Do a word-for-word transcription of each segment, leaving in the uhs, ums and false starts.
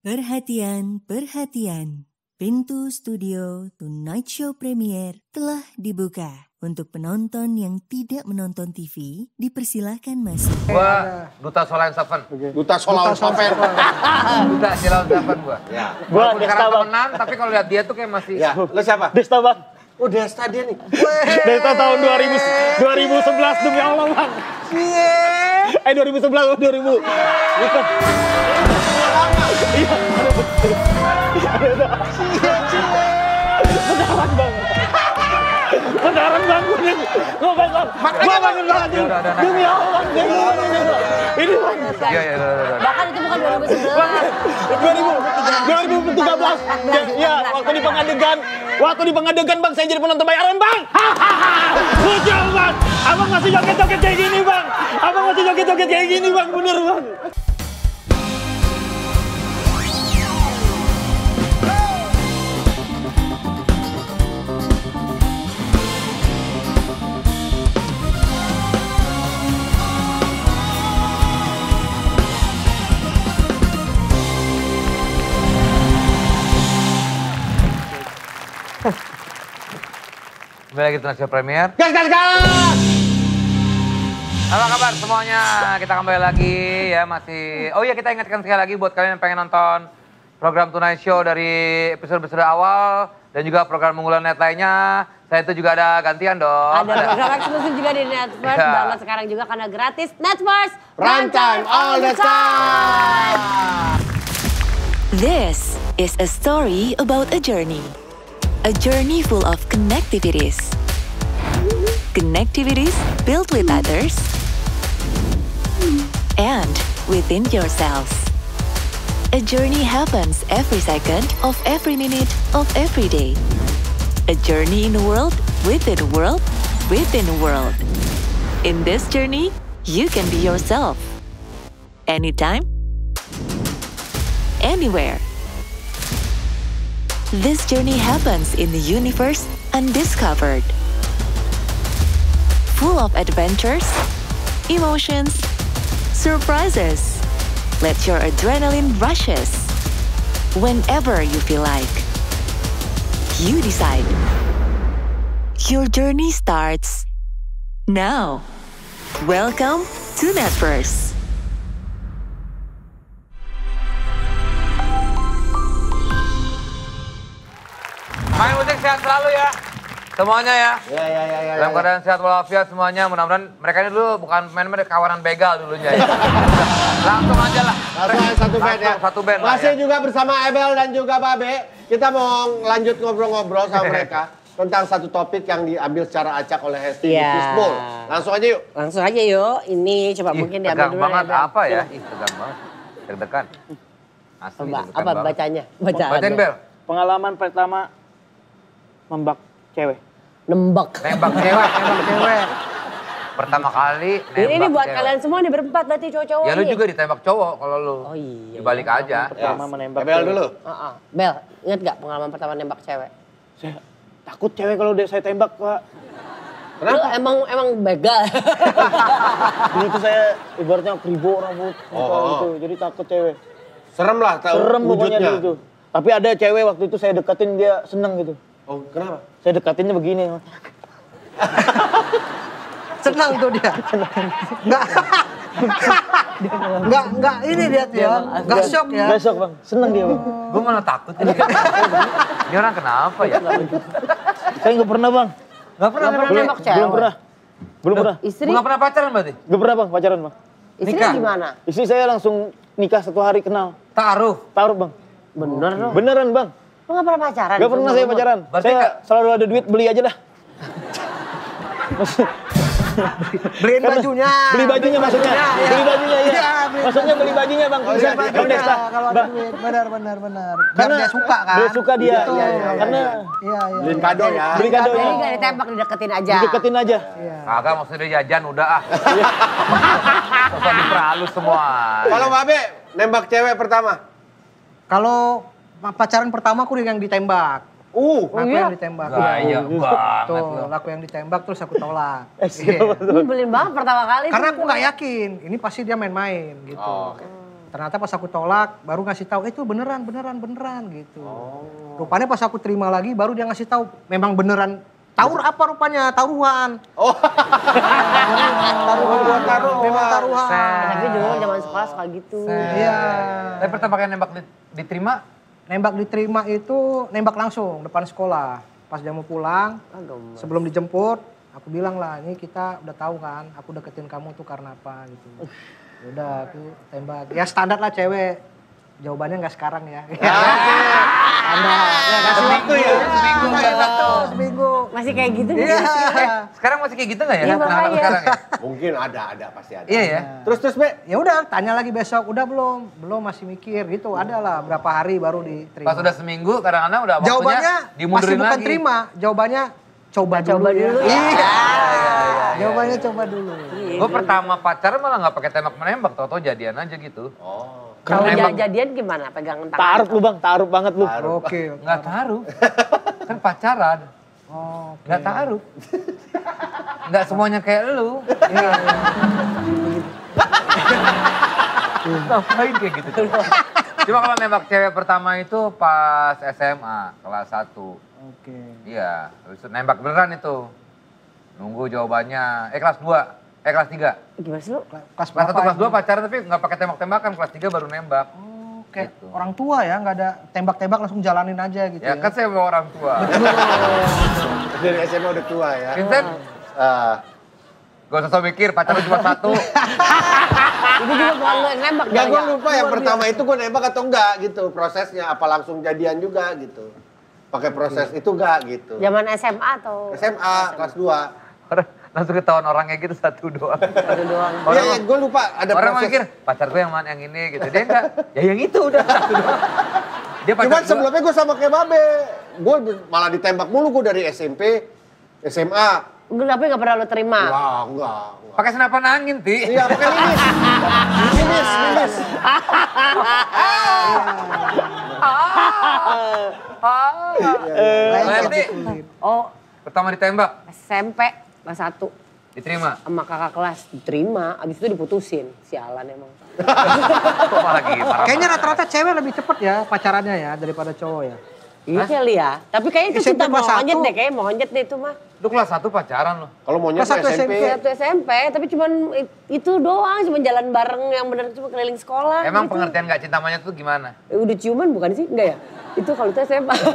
Perhatian, perhatian. Pintu studio Tonight Show Premiere telah dibuka. Untuk penonton yang tidak menonton T V, dipersilahkan masuk. Gua Duta Solain Seven. Duta Solain Seven. Duta Solain Seven gua. Ya. Gua sekarang temenan, tapi kalau lihat dia tuh kayak masih... Ya, lu siapa? Desta bang. Oh, Desta dia nih. Desta tahun dua ribu, dua ribu sebelas demi Allah bang. Eh dua ribu sebelas, dua ribu. Bukan. Iya, ada betul. Beneran bang. Beneran bang, gue gue bang, gue bangun banget demi Allah, demi Allah. Ini bang. Iya, iya, iya. Bahkan itu bukan dua ribu sebelas. dua ribu, dua ribu tiga belas. Ya, waktu di pengadegan, waktu di pengadegan bang, saya jadi penonton bayaran bang. Hahaha, lucu bang. Abang masih joget-joget kayak gini bang. Abang masih joget-joget kayak gini bang, bener bang. Kembali lagi Tonight Show Premiere. Gas, gas, gas! Apa kabar semuanya? Kita kembali lagi ya masih... Oh iya, kita ingatkan sekali lagi buat kalian yang pengen nonton program Tonight Show dari episode-episode awal dan juga program unggulan net lainnya. Saya itu juga ada gantian dong. Ada program eksklusif juga di Netverse, Ya. banget sekarang juga karena gratis. Netverse, Runtime all the time! This is a story about a journey. A journey full of connectivities. Connectivities built with others and within yourselves. A journey happens every second of every minute of every day. A journey in a world within a world within a world. In this journey, you can be yourself. Anytime, anywhere. This journey happens in the universe undiscovered. Full of adventures, emotions, surprises. Let your adrenaline rushes. Whenever you feel like. You decide. Your journey starts now. Welcome to Netverse. Main musik sehat selalu ya. Semuanya ya. Ya, ya, ya, ya. Dalam ya. keadaan sehat walafiat semuanya. Mudah-mudahan mereka ini dulu bukan pemain-pemain kawanan begal dulunya ya. Langsung aja lah. Langsung aja satu band ya. Satu band lah Masih ya. juga bersama Ebel dan juga Babe. Kita mau lanjut ngobrol-ngobrol sama mereka tentang satu topik yang diambil secara acak oleh Hesti di Iya. Fishbowl. Langsung aja yuk. Langsung aja yuk, ini coba Ih, mungkin diambil tegang dulu. banget Bel. apa ya? Ih, tegang banget. Deg-degan. Asli Apa, deg-degan apa banget. bacanya? Bacaan. Bacain Bel. Pengalaman pertama membak cewek. Nembak. Nembak cewek, nembak cewek. Pertama kali nembak Ini, ini buat cewek. kalian semua nih berempat berarti cowok-cowok Ya lu nih. juga ditembak cowok kalau lu. Oh iya. Dibalik aja. Pertama menembak Ebel cewek. dulu. Uh-uh. Bel, inget gak pengalaman pertama nembak cewek? Saya takut cewek kalau dia saya tembak pak. Lu emang emang begal. Dulu tuh saya ibaratnya kribo rambut Oh, oh. gitu, jadi takut cewek. Serem lah tahu Serem pokoknya wujudnya. dulu tuh. Tapi ada cewek waktu itu saya deketin dia seneng gitu. Oh, kenapa? Saya dekatinnya begini. Senang tuh dia. Enggak. Enggak, enggak ini dia tuh ya. Enggak shock ya. Gak shock bang, seneng dia bang. Gue malah takut ini. Ini orang kenapa ya? Saya nggak pernah bang. Gak pernah Gak pernah nembak nembak cewek. Belum pernah. Belum pernah. Istri, Gak pernah pacaran berarti? Gak pernah bang pacaran bang. istri Nikah? gimana? Istri saya langsung nikah satu hari kenal. Taruh. Taruh bang. Bener dong. Beneran bang. Lu gak pernah pacaran? Gak pernah saya pacaran. Berarti Saya nggak- selalu ada duit beli aja dah. Beliin bajunya. Beli bajunya maksudnya. Iya, iya. Beli bajunya ya. Iya, beli Maksudnya beli bajunya bang. Beli Bisa bajunya bang Desta. kalau ada Bang, duit. Benar, benar, benar. Biar Karena dia suka kan. dia suka dia. Gitu. Iya, iya, Karena Iya, iya. Beliin kado ya. beli kado Jadi ya. gak ditembak, dideketin aja. Dideketin aja. Iya. Kagak maksudnya dia jajan udah ah. Usah diperhalus semua. Kalau Babe nembak cewek pertama. Kalau pacaran pertama aku yang ditembak. Uh, Aku iya? yang ditembak. Gaya banget Tuh, lu. aku yang ditembak terus aku tolak. Eh, Iya. Ini beliin banget pertama kali. Karena tuh. aku nggak yakin, ini pasti dia main-main gitu. Oh, oke. Ternyata pas aku tolak, baru ngasih tahu, eh, itu beneran, beneran, beneran gitu. Rupanya pas aku terima lagi, baru dia ngasih tahu, memang beneran. Taruh apa rupanya? Taruhan. Oh. Taruhan. Taruhan. Memang taruhan. Tapi dulu zaman sekolah suka gitu. Iya. Tapi pertama kali nembak di- diterima, Nembak diterima itu nembak langsung depan sekolah. Pas dia mau pulang, Ah, gemes. sebelum dijemput, aku bilang lah, ini kita udah tahu kan, aku deketin kamu tuh karena apa gitu. Udah, aku tembak. Ya standar lah cewek. Jawabannya nggak sekarang ya. Anda, ya kasih waktu ya. seminggu nggak satu. Seminggu. Masih kayak gitu Iya. nih. Sekarang masih kayak gitu nggak ya? Iya, Anak-anak makanya. sekarang ya? Mungkin ada, ada pasti ada. Iya ya. Terus terus Be. Ya udah, tanya lagi besok. Udah belum? Belum, masih mikir gitu. Ada lah berapa hari baru diterima. Pas udah seminggu kadang-kadang udah waktunya Jawabannya masih dimundurin bukan lagi. terima. Jawabannya coba dulu. Coba dulu ya. Iya. Jawabannya coba dulu. Gue pertama pacaran malah nggak pakai tembak menembak, tau-tau jadian aja gitu. Oh. Kalau Nembak. jadian gimana? Pegangan tangan. Taruh lu bang, taruh banget lu. Oke. Nggak taruh, kan pacaran. Oh, oke. Nggak taruh. Nggak semuanya kayak lu. Iya. Ngapain kayak gitu? Cuma kalau nembak cewek pertama itu pas S M A, kelas satu. Oke. Iya, habis itu nembak beneran itu. Nunggu jawabannya, eh kelas dua, eh kelas tiga. Gimana sih lu? Kelas Kelas berapa satu, kelas ini? dua pacaran tapi nggak pakai tembak-tembakan, kelas tiga baru nembak. Kayak Gitu. orang tua ya, nggak ada tembak-tembak langsung jalanin aja gitu Ya ya. kan saya bawa orang tua. Dari S M A udah tua ya. Vincent, Ah. gak usah so mikir, pacaran cuma satu. Itu juga bukan lu yang nembak. Enggak, gue Jaya. lupa yang pertama itu gue nembak atau enggak gitu prosesnya. Apa langsung jadian juga gitu. Pakai proses itu enggak gitu. Zaman S M A atau? S M A kelas dua. Orang langsung ketahuan orangnya gitu satu doang. Satu doang. Iya, ya, gue lupa ada Orang proses. mikir, pacar gue yang mana yang ini gitu. Dia enggak, ya yang itu udah satu doang. Dia pacar Cuman gua- sebelumnya gue sama kayak Babe. Gue malah ditembak mulu gue dari S M P, S M A. Gue tapi gak pernah lu terima. Wah, enggak. enggak. pakai senapan angin, Ti. Iya, pakai linis. Linis, linis. Berarti Oh, pertama ditembak, S M P kelas satu diterima. sama kakak kelas diterima, abis itu diputusin. Sialan emang. Kok malah gitu, marah. Kayaknya rata-rata cewek lebih cepet ya pacarannya ya daripada cowok ya. Iya kali ya. Tapi kayaknya itu S M P cinta kelas satu. monyet deh, kayaknya monyet deh itu mah. Lu kelas satu pacaran loh. Kalau maunya Kelas tuh satu S M P. Satu S M P, tapi cuman itu doang, cuman jalan bareng yang bener cuma keliling sekolah. Emang gitu. pengertian gak cinta monyet tuh gimana? Eh, udah ciuman bukan sih? Enggak ya? Itu kalau itu S M A.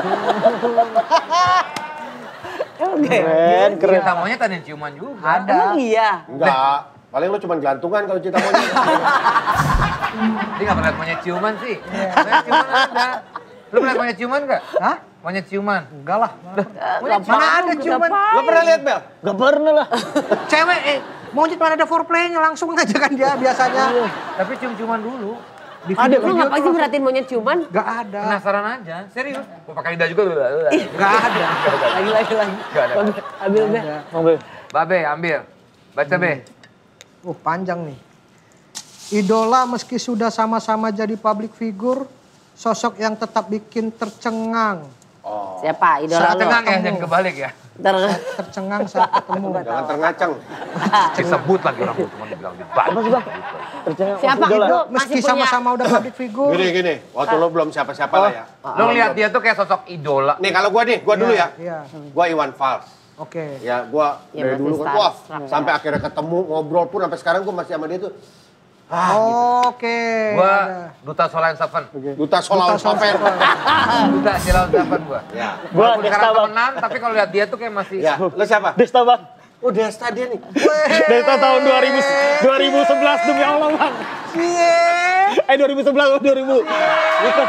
Oke. Keren, keren. Cinta monyet ada yang ciuman juga. Ada. Emang iya. Enggak. Paling lu cuma gelantungan kalau cinta monyet. Dia gak pernah liat monyet ciuman sih. Monyet ciuman ada. Lu pernah liat monyet ciuman gak? Hah? Monyet ciuman. Enggak lah. Mana Mana ada ciuman? Lo pernah lihat Bel? Gak pernah lah. Cewek eh monyet mana ada foreplaynya langsung aja kan dia biasanya. Tapi cium-ciuman dulu. Di Ada, video lu ngapain sih merhatiin monyet ciuman? Gak ada. Penasaran aja. Serius. Gua pakai lidah juga. Gak ada. Lagi, lagi, lagi. Gak ada. Babe, ambil deh. Mobil. Babe, ambil. Baca, Be. Oh panjang nih. Idola meski sudah sama-sama jadi public figure, sosok yang tetap bikin tercengang. Siapa? Idola Saat lo? Tenang ya, jangan kebalik ya. Ntar. Tercengang saat ketemu. Jangan terngacang. Disebut lagi orang cuma dibilang dibalik. Siapa Idola. itu? Meski Masih punya. sama-sama udah public figure. Gini gini, waktu lo belum siapa-siapa lah ya. Lo lihat dia tuh kayak sosok idola. Nih kalau gua nih, gua dulu ya. Iya. Gua Iwan Fals. Oke. Ya gua Ya, dari berarti dulu kan, star- wah star- sampai akhirnya ketemu ngobrol pun sampai sekarang gua masih sama dia tuh. Ah, Oke. Gua ada. duta Solain Seven. Duta Solaun Duta Solaun Sofer. Duta Solain Seven gua. Ya. Gua Walaupun Desta sekarang bang. temenan, tapi kalau lihat dia tuh kayak masih... Ya, lo siapa? Desta bang. Oh, Desta dia nih. Desta tahun dua ribu, dua ribu sebelas demi Allah bang. Eh dua ribu sebelas, dua ribu. Bukan.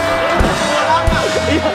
Iya.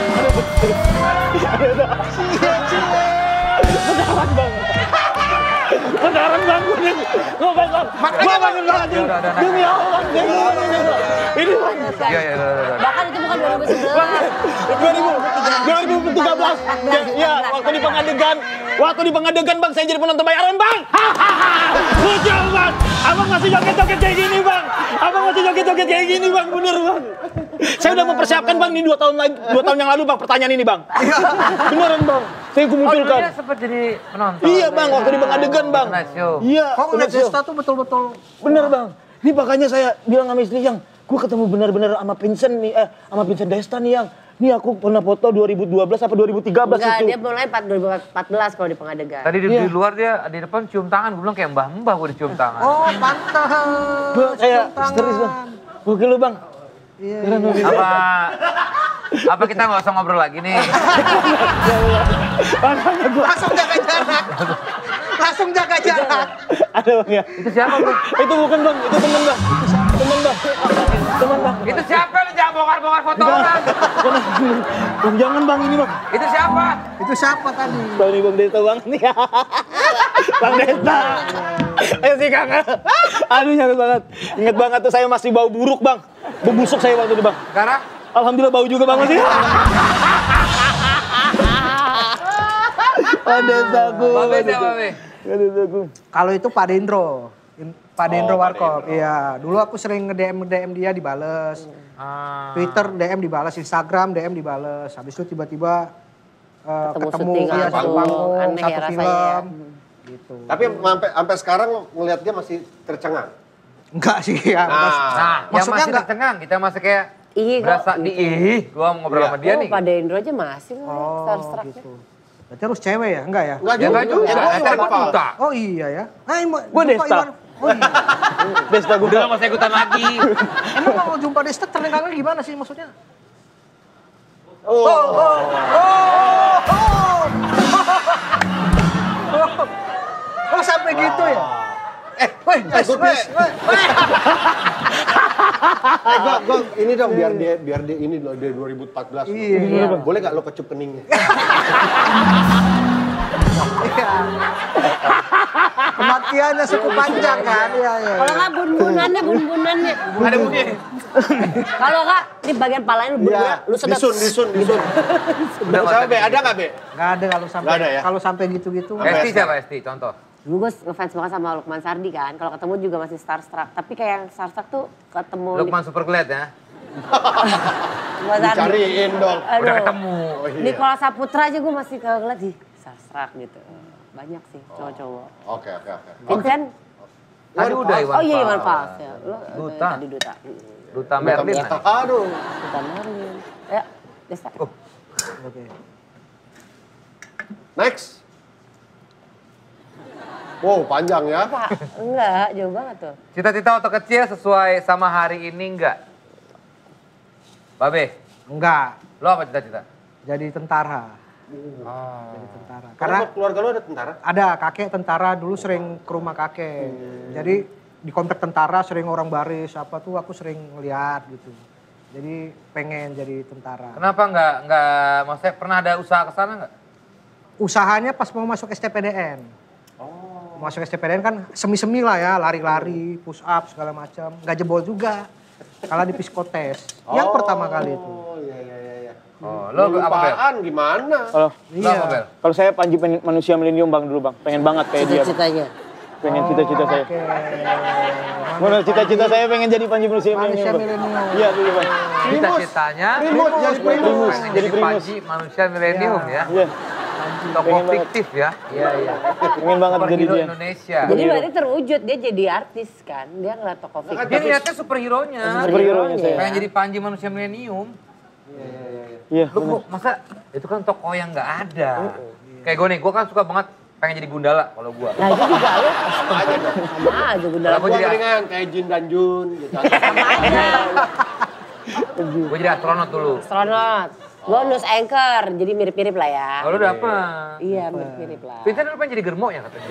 Beneran bang. Beneran bang. Gue bang. Gue bang. Demi Allah. Demi Allah. Ini bang. Iya, iya, iya, iya. Bahkan itu bukan dua ribu sebelas. dua ribu, dua ribu tiga belas. Ya, ya, waktu di pengadegan, waktu di pengadegan bang, saya jadi penonton bayaran bang. Hahaha, lucu bang. Abang masih joget-joget kayak gini bang. Abang masih joget-joget kayak gini bang, bener bang. Saya udah mempersiapkan bang ini dua tahun lagi, dua tahun yang lalu bang pertanyaan ini bang. Beneran bang, saya Oh, dulu kumunculkan. dia sempat jadi penonton. Iya bang, waktu di pengadegan bang. Night show. Iya. Kok ngeliat Night show. Desta tuh betul-betul Bener bang. Ini makanya saya bilang sama istri yang, gue ketemu benar-benar sama Vincent nih, eh sama Vincent Desta nih yang. Nih aku pernah foto dua ribu dua belas apa dua ribu tiga belas Enggak, itu. dia mulai dua ribu empat belas kalau di Pengadegan. Tadi di, Iya. di luar dia, di depan cium tangan. Gue bilang kayak mbah-mbah gue dicium tangan. Oh, pantas. Gue kayak Cium tangan. histeris bang. Gokil lu bang. Iya, Keren lu. Apa, apa kita nggak usah ngobrol lagi nih? Makanya gue. Langsung jaga jarak. Langsung jaga jarak. Ada bang ya. Itu siapa bro? Itu bukan bang, itu temen bang. Temen bang. Temen bang. Itu siapa lu jangan bongkar-bongkar foto orang? Bang, jangan bang ini bang. Itu siapa? Itu siapa tadi? Tahu nih bang Desta bang nih. Bang Desta. Eh sih kakak. Aduh nyangkut banget. Ingat banget tuh saya masih bau buruk bang. Bau busuk saya waktu itu bang. Sekarang? Alhamdulillah bau juga bang masih. Pak Destaku. Babe siapa Babe? Pak Destaku. Kalau itu Pak Dendro. In- Pak Dendro Oh, Pak Warkop. Dendro. Iya, dulu aku sering nge-D M D M dia dibales. Ah. Twitter D M dibales, Instagram D M dibales. Habis itu tiba-tiba eh, Ketemu ketemu syuting iya, langsung. satu panggung, Aneh ya satu rasanya film. ya. Gitu. Tapi sampai sampai sekarang ngelihat dia masih tercengang. Enggak sih ya. Nah, Nah, yang Maksudnya masih nggak- tercengang, kita masih kayak Ih, kok berasa di gitu. ih, gua mau ngobrol Iya. sama dia Oh, nih. Pak Dendro aja masih loh, Oh, starstruck-nya. gitu. Berarti harus cewek ya? Enggak ya? Enggak Ya nggak juga, Iwan saya kan Fals. buta. Oh iya ya. Nah, Iwan- Gua jumpa Desta. Iwan- Oh iya. Desta gue. Udah nggak usah ikutan lagi. Emang kalau jumpa Desta terlengkangnya gimana sih maksudnya? Oh, oh. Oh sampai gitu ya? Eh, woi, gue Eh, gua, gua, ini dong biar dia biar dia ini loh dari dua ribu empat belas. loh. Iya. Boleh gak lo kecup keningnya? Iya. Kematiannya cukup panjang kan? Iya, iya. Kalau nggak bun-bunannya, bun-bunannya. Ada bunyi. Kalau nggak, di bagian palanya lu bun-bunan, Iya, lu sedot. disun, disun, disun. Udah Sama nggak Be, usah ada gak Be? Nggak ada kalau sampai Nggak ada ya? kalau sampai gitu-gitu. Esti siapa Esti? Contoh. Dulu gue ngefans banget sama Lukman Sardi kan. Kalau ketemu juga masih starstruck. Tapi kayak yang starstruck tuh ketemu Lukman Super Glad ya. Lukman Sardi. Dicariin dong. Aduh. Udah ketemu. Oh, iya. Nikola Saputra aja gue masih ngeliat sih starstruck gitu. Banyak sih cowok-cowok. Oke, oke, oke. Vincent? Tadi udah Iwan Oh iya Iwan Fals. Fals ya. Lo Duta. tadi duta. Duta Merlin. kan? Aduh. Duta Merlin. Ya, Desta. Oh. Oke. Next. Wow, panjang ya. Pak, enggak, jauh banget tuh. Cita-cita waktu kecil sesuai sama hari ini enggak? Babe, Enggak. lo apa cita-cita? Jadi tentara. Oh. Jadi tentara. Karena Karena keluarga lo ada tentara? ada kakek tentara dulu sering ke rumah kakek. Jadi di komplek tentara sering orang baris apa tuh aku sering ngeliat gitu. Jadi pengen jadi tentara. Kenapa enggak, enggak, maksudnya pernah ada usaha ke sana enggak? Usahanya pas mau masuk S T P D N. Oh. Masuk S T P D N kan semi-semi lah ya, lari-lari, push up segala macam. Nggak jebol juga. Kalah di psikotes. Yang pertama kali itu. Oh, iya, iya, iya. iya. Oh, lo apa Bel? Lupaan gimana? Kalau Lo apa Bel? kalau saya Panji pen- manusia milenium bang dulu bang, pengen banget kayak dia. Cita-citanya. Pengen cita-cita saya. Oke. Mana cita-cita saya pengen jadi Panji manusia Manusia milenium. Bang. milenium. Iya dulu bang. Cita-citanya Primus, jadi primus. pengen Jadi jadi primus. Panji manusia milenium ya. Iya, Tokoh Pengen banget. fiktif ya. Iya, iya. pengen banget jadi Superhero dia. Indonesia. Jadi berarti terwujud, dia jadi artis kan. Dia ngeliat tokoh Dia fiktif. niatnya superhero-nya. Superhero-nya saya. Pengen jadi Panji manusia milenium. Iya. Lu kok masa itu kan tokoh yang nggak ada. Kayak gue nih, gue kan suka banget pengen jadi Gundala kalau gue. Nah itu juga lo Sama aja dong. sama aja gue dalam Gua Gua jadi- mendingan kayak Jin dan Jun gitu. sama aja. Gue jadi astronot dulu. Astronot. Gue news anchor, jadi mirip-mirip lah ya. Kalau udah apa? Iya mirip-mirip lah. Vincent dulu pengen jadi germo ya katanya.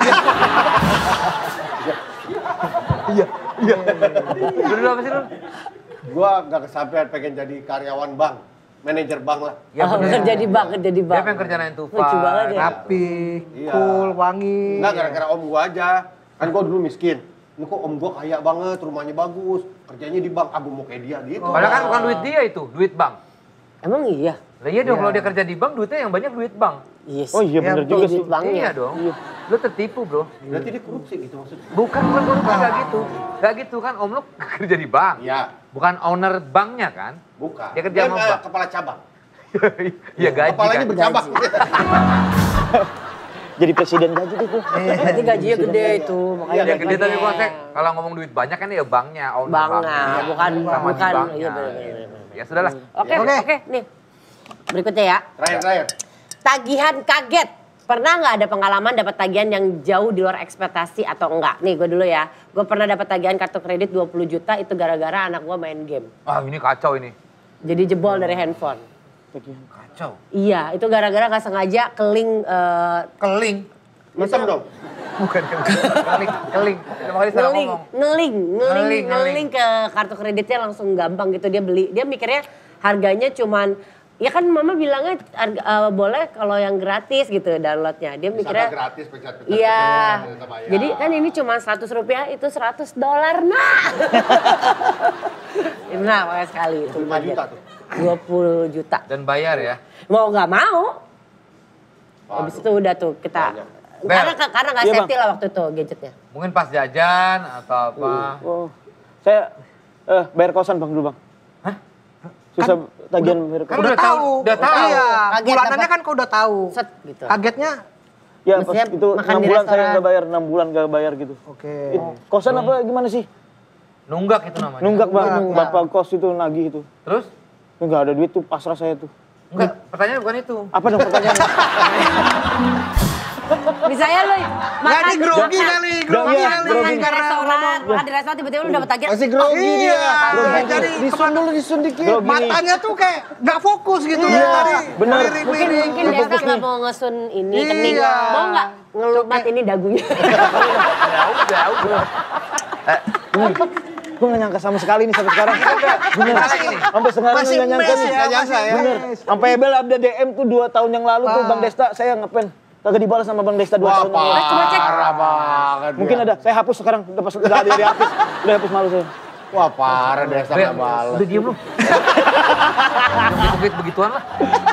Iya. Iya. Lu dulu apa sih lu? Gua gak kesampaian pengen jadi karyawan bank. Manajer bank lah. Ya Oh, bener. kerja di bank, kerja di Dia bank. pengen kerja nine to five. Lucu banget ya. Rapi, Iya. cool, wangi. Enggak gara-gara om gua aja. Kan gua dulu miskin. Ini kok om gua kaya banget, rumahnya bagus, kerjanya di bank, aku mau kayak dia gitu. Padahal kan bukan duit dia itu, duit bank. Emang iya? Lah iya dong, kalau dia kerja di bank, duitnya yang banyak duit bank. Yes. Oh iya bener Ya, juga Duit sih. banknya. Iya dong. Lu tertipu bro. Berarti dia korupsi gitu maksudnya. Bukan, bukan korupsi, gak gitu. Gak gitu kan, om lu kerja di bank. Iya, Bukan owner banknya kan. bukan. Dia kerja sama eh, bank. kepala cabang. Iya gaji Kepalanya kan. bercabang. jadi presiden gaji itu. Berarti gajinya gede itu, makanya Iya, gede tapi banyak. konsep kalau ngomong duit banyak kan ya banknya, owner Banknya, bukan sama bukan. di banknya. Iya, bener-bener. Ya sudahlah. Oke, Oke. oke, nih. Berikutnya ya. Terakhir, terakhir. Tagihan kaget. Pernah nggak ada pengalaman dapat tagihan yang jauh di luar ekspektasi atau enggak? Nih gue dulu ya. Gue pernah dapat tagihan kartu kredit dua puluh juta itu gara-gara anak gue main game. Ah ini kacau ini. Jadi jebol dari handphone. Kacau. Iya, itu gara-gara nggak sengaja keling. eh, Keling. Hitam dong. Bukan keling. Keling. Makanya salah ngeling, ngomong. ngeling, ngeling, Ngeling, ngeling ke kartu kreditnya langsung gampang gitu dia beli. Dia mikirnya harganya cuman, ya kan mama bilangnya harga, eh, boleh kalau yang gratis gitu downloadnya. Dia mikirnya Misalnya gratis, pencet-pencet. iya. kita bayar. Jadi kan ini cuma seratus rupiah itu seratus dolar nah. Nah, makanya sekali itu. lima juta tuh. dua puluh juta. Dan bayar ya. Mau nggak mau. Habis itu udah tuh kita Banyak. karena karena nggak Iya, Bang. safety lah waktu itu gadgetnya. Mungkin pas jajan atau apa. Oh, saya eh, bayar kosan bang dulu bang. Hah? Susah tagihan bayar Kan kosan. udah tahu. Udah tahu. Iya, Kaget bulanannya apa? kan kau udah tahu. Set gitu. Kagetnya, Ya pas Maksudnya itu makan enam di bulan saya restoran. nggak bayar, enam bulan nggak bayar gitu. oke. It- kosan apa gimana sih? Nunggak itu namanya. Nunggak bang, Nunggak. bapak kos itu nagih itu. Terus? Nggak ada duit tuh, pasrah saya tuh. Enggak, pertanyaan bukan itu. Apa dong pertanyaannya? Misalnya lu makan Jadi grogi makan- kali, grogi makan, ya, makan grogi. di restoran, makan di restoran tiba-tiba lu dapat tagihan. Masih grogi dia. Iya, jadi Disun dulu, disun dikit. Grogi nih. matanya tuh kayak nggak fokus gitu. Iya, Tadi bener. Mungkin lirik-lirik. mungkin Desa nggak mau ngesun ini kening. Iya. Mau nggak ngelumat ini dagunya? Ya udah, udah. Gue gak nyangka sama sekali nih sampai sekarang. Bener. Salah ini. Sampai sekarang Masih gak nyangka mes nih. ya, Nggak nyangka masih ya. Bener. mes. Sampai Ebel ada D M tuh dua tahun yang lalu tuh Ah. Bang Desta saya ngepen. Kagak dibalas sama Bang Desta dua Wah, tahun yang lalu. Coba cek. parah banget. Mungkin dia. ada, saya hapus sekarang. Udah pas udah ada dihapus. Udah hapus malu saya. Wah, parah desa Ben, nggak balas. udah diem lu. Begitu begituan lah.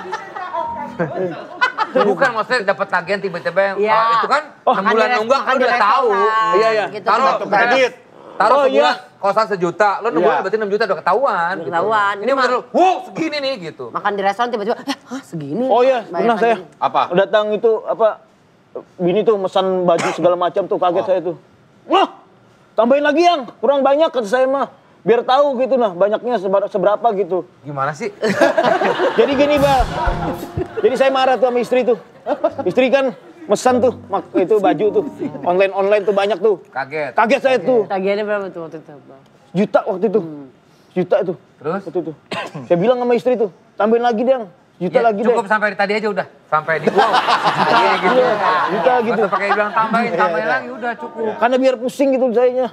Bukan maksudnya dapat tagihan tiba-tiba yang Iya. oh, itu kan Oh, enam makan bulan di res- nunggak makan lu di udah tahu. restoran, Iya, iya. gitu. Taruh Kartu kredit. Taruh Oh, sebulan iya. kosan sejuta, lu enam Iya. bulan berarti enam juta udah ketahuan. Udah ketahuan. Ini Ini bener mah- lu, wow segini nih gitu. Makan di restoran tiba-tiba, eh, hah segini? Oh iya, Bayar pernah saya. tagihan. Apa? Datang itu apa? Bini tuh mesan baju segala macam tuh kaget saya tuh. Wah, tambahin lagi yang kurang banyak kata saya mah. Biar tahu gitu nah banyaknya seber- seberapa gitu. Gimana sih? Jadi gini Bang. Jadi saya marah tuh sama istri tuh. Istri kan mesan tuh mak- itu baju tuh. Online-online tuh banyak tuh. Kaget. Kaget saya tuh. Tagihannya berapa tuh waktu itu? Bang? Juta waktu itu. Juta itu. Terus? Waktu itu. Saya bilang sama istri tuh, tambahin lagi deh. Juta Ya, lagi cukup deh. sampai tadi aja udah. Sampai di wow. Iya gitu. Iya, juta Nggak gitu. usah pakai bilang tambahin, tambahin lagi udah cukup. Karena biar pusing gitu sayanya.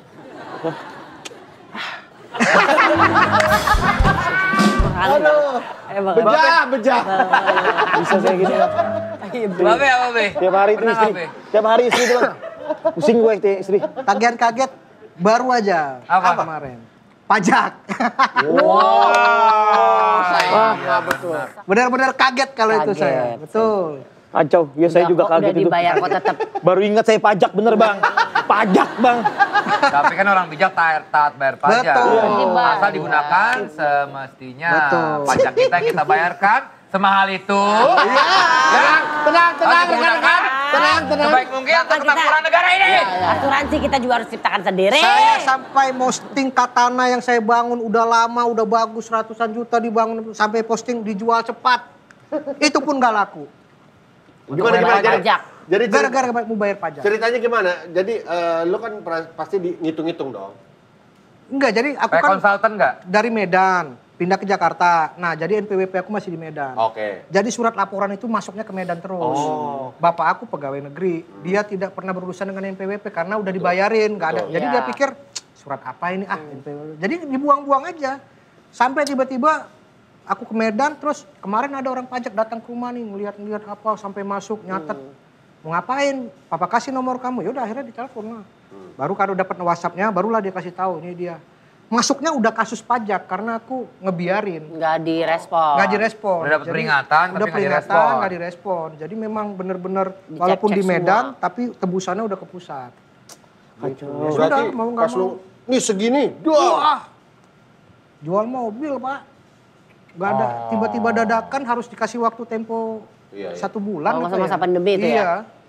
Aduh. Emang. Bejah, bejah. Bisa saya gini. Babe apa be? Tiap hari itu Pernah istri. nggak, Be? Tiap hari istri itu Bang. Pusing gue itu istri. Tagihan kaget baru aja. Apa? Kemarin. Pajak. Wow. Iya, betul. Benar-benar kaget kalau itu Kaget. saya. Betul. Kacau. Ya saya Udah juga kok, kaget udah itu. dibayar kok tetap. Baru ingat saya pajak bener Bang. Pajak Bang. Tapi kan orang bijak taat, taat bayar pajak. Betul. Asal digunakan semestinya. Betul. Pajak kita yang kita bayarkan semahal itu. Ya. Tenang, tenang, Harus digunakan tenang, tenang. sebaik mungkin untuk Bahkan kita- kemakmuran negara ini. Asuransi kita juga harus ciptakan sendiri. Saya sampai posting katana yang saya bangun udah lama, udah bagus, ratusan juta dibangun, sampai posting dijual cepat. Itu pun gak laku. Gimana, bayar gimana? Jadi, pajak. jadi ceri- Gara-gara mau bayar pajak. ceritanya gimana? Jadi eh, lu kan pra- pasti di- ngitung-ngitung dong. Enggak, jadi aku Kayak kan konsultan nggak? dari Medan, pindah ke Jakarta. Nah, jadi N P W P aku masih di Medan. Oke. Jadi surat laporan itu masuknya ke Medan terus. Oh. Bapak aku pegawai negeri, dia tidak pernah berurusan dengan N P W P karena udah dibayarin, nggak ada. Betul. Jadi Iya. dia pikir surat apa ini ah N P W P. Jadi dibuang-buang aja. Sampai tiba-tiba aku ke Medan, terus kemarin ada orang pajak datang ke rumah nih, ngeliat-ngeliat apa sampai masuk nyatet. Mau ngapain? Papa kasih nomor kamu. Ya udah akhirnya ditelepon lah. Baru kalau dapat WhatsApp-nya, barulah dia kasih tahu ini dia. Masuknya udah kasus pajak karena aku ngebiarin. Nggak direspon. Nggak direspon. Udah dapet Jadi, peringatan, tapi udah nggak peringatan, direspon. nggak direspon. Jadi memang bener-bener Dicek-cek walaupun di Medan, semua. tapi tebusannya udah ke pusat. Gitu. Ya Berarti sudah, mau nggak pas mau. lu, nih segini, dua. Wah, jual mobil pak. Nggak ada, tiba-tiba dadakan harus dikasih waktu tempo Iya, iya. satu bulan. Oh, apa masa-masa pandemi itu ya? Iya.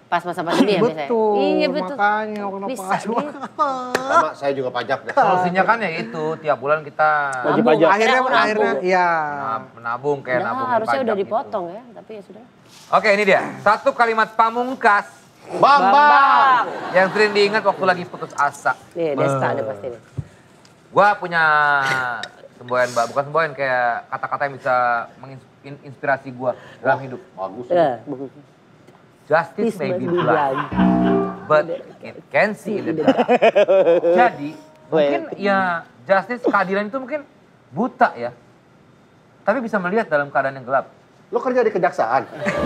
Pas masa pandemi ya biasanya? Betul, Iya betul. makanya kenapa Bisa semua. gitu. Sama saya juga pajak deh. Solusinya kan ya itu, tiap bulan kita Nabung, pajak. Akhirnya, nabung. akhirnya, iya. menab- menabung kayak Udah, nabung harusnya pajak udah gitu. dipotong ya, tapi ya sudah. Oke ini dia, satu kalimat pamungkas Bambang. yang sering diingat waktu lagi putus asa. Nih, Desta ada pasti nih. Gua punya semboyan, Mbak. Bukan semboyan, kayak kata-kata yang bisa menginspirasi gua dalam hidup. Bagus. Ya. Justice may be blind, but it can see in the dark. Jadi, mungkin ya justice, keadilan itu mungkin buta ya. Tapi bisa melihat dalam keadaan yang gelap. Lo kerja di kejaksaan.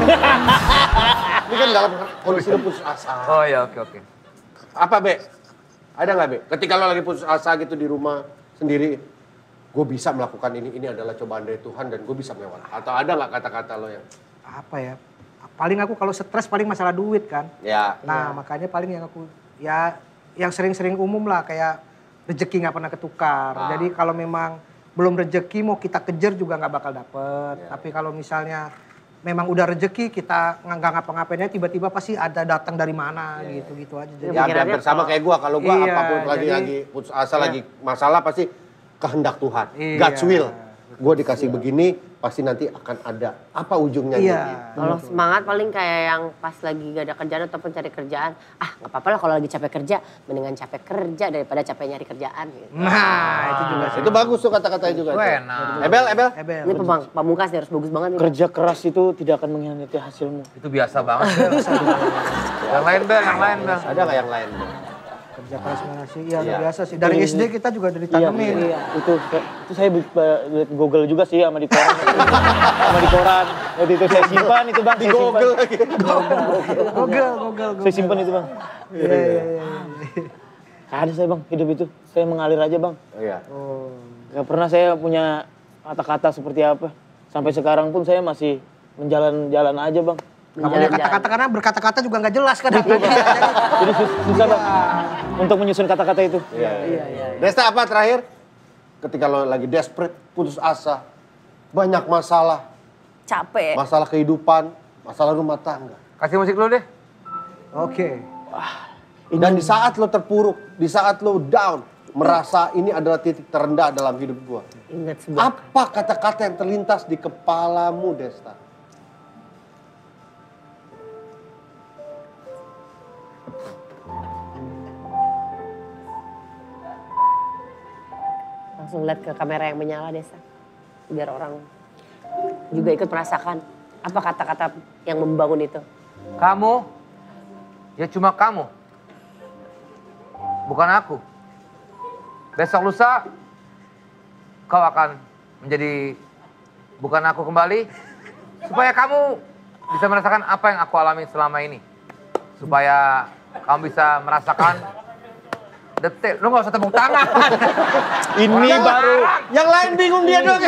Ini kan dalam kondisi lo putus asa. Oh ya, oke oke. Apa, Be? Ada nggak, Be? Ketika lo lagi putus asa gitu di rumah sendiri, gue bisa melakukan ini, ini adalah cobaan dari Tuhan dan gue bisa melewati. Atau ada nggak kata-kata lo yang... Apa ya? Paling aku kalau stres paling masalah duit kan. Ya. Nah makanya paling yang aku, ya yang sering-sering umum lah kayak rezeki nggak pernah ketukar. Ah. Jadi kalau memang belum rezeki mau kita kejar juga nggak bakal dapet. Ya. Tapi kalau misalnya memang udah rezeki kita nggak ngapa-ngapainnya tiba-tiba pasti ada datang dari mana gitu-gitu aja. Jadi Ya, Pikirannya hampir sama kayak gue. Kalau gue Iya, apapun lagi jadi- lagi putus asa, Iya. lagi masalah pasti kehendak Tuhan. Iya. God's will. Gue dikasih begini, pasti nanti akan ada. Apa ujungnya? Iya. Gitu. Kalau semangat paling kayak yang pas lagi gak ada kerjaan ataupun cari kerjaan. Ah gak apa-apa lah kalau lagi capek kerja, mendingan capek kerja daripada capek nyari kerjaan. Gitu. Nah itu juga sih. Itu bagus tuh kata-katanya juga. Gue tuh. enak. Ebel, Ebel. Ebel. Ini pembang, pamungkas nih harus bagus banget nih. Kerja keras itu tidak akan mengkhianati hasilmu. Itu biasa banget. Bel. Yang lain Bel, yang lain Bel. Ada nggak yang lain? Bel? Kerja keras mana sih? Iya Iya. luar biasa sih. Dari S D kita juga udah ditanemin. Iya, itu itu saya lihat Google juga sih sama di koran. sama di koran. Waktu itu saya simpan itu Bang, Di saya simpan. Google lagi. Google, Google, Google. Saya simpan itu Bang. Iya, iya, iya. Ada saya Bang, hidup itu. Saya mengalir aja Bang. Iya. Oh. Gak pernah saya punya kata-kata seperti apa. Sampai sekarang pun saya masih menjalan-jalan aja Bang. Gak punya kata-kata karena berkata-kata juga nggak jelas kan. Jadi sus- susah Bang untuk menyusun kata-kata itu. Iya, iya, iya. Desta apa terakhir? Ketika lo lagi desperate, putus asa, banyak masalah, Capek. masalah kehidupan, masalah rumah tangga. Kasih musik dulu deh. Oke. Dan di saat lo terpuruk, di saat lo down, merasa ini adalah titik terendah dalam hidup gua. Ingat sebuah. Apa kata-kata yang terlintas di kepalamu, Desta? Langsung lihat ke kamera yang menyala Desa. Biar orang juga ikut merasakan apa kata-kata yang membangun itu. Kamu, ya cuma kamu. Bukan aku. Besok lusa, kau akan menjadi bukan aku kembali. Supaya kamu bisa merasakan apa yang aku alami selama ini. Supaya kamu bisa merasakan detik. Lu gak usah tepuk tangan. Ini baru, Yang lain bingung dia dong.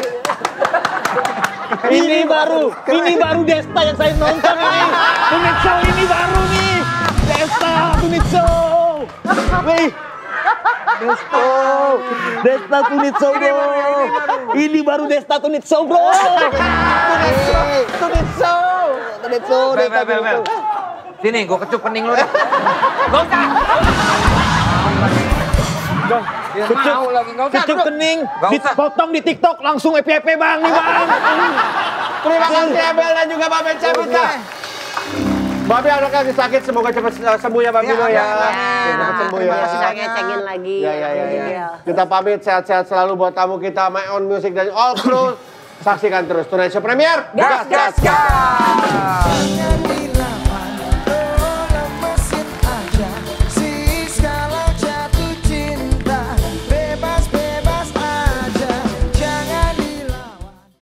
ini baru, ini baru Desta yang saya nonton ini. Tunit Show ini baru nih. Desta, Tunit Show. Wih. Desta, Desta Tunit Show bro. Ini baru Desta Tunit Show bro. Tunit Show, Tunit Show, Bel, Desta bel, bel, Tunit bel. Show. Sini, gue kecup kening lu deh. Gak usah. Ya, Kecup, mau lagi, gak usah. kecup duduk. kening, Gak usah. dipotong di TikTok langsung E P E P bang nih bang. Terima kasih Ebel dan juga Babe Cavita. Babe anaknya lagi sakit, semoga cepat sembuh ya Babe lo ya. Cepat sembuh ya. Masih saya ngecengin lagi. Ya, ya, ya, ya. Iya. Kita pamit, sehat-sehat selalu buat tamu kita, My Own Music dan All Crew. Saksikan terus Tonight Show Premier. Gas, gas, gas.